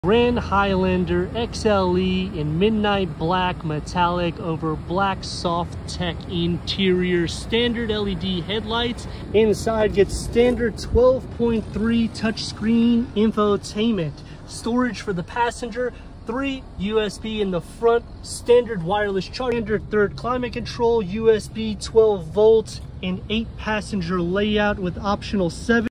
Grand Highlander XLE in midnight black metallic over black soft tech interior, standard LED headlights. Inside gets standard 12.3 touchscreen infotainment, storage for the passenger, 3 USB in the front, standard wireless charge, standard third climate control, USB 12 volts, and 8 passenger layout with optional 7